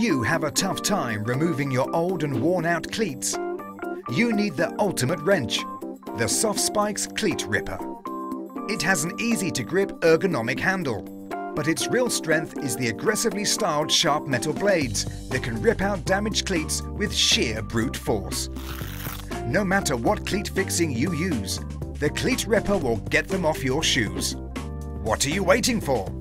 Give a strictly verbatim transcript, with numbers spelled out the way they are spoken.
you have a tough time removing your old and worn-out cleats? You need the ultimate wrench, the Softspikes Cleat Ripper. It has an easy-to-grip ergonomic handle, but its real strength is the aggressively styled sharp metal blades that can rip out damaged cleats with sheer brute force. No matter what cleat fixing you use, the Cleat Ripper will get them off your shoes. What are you waiting for?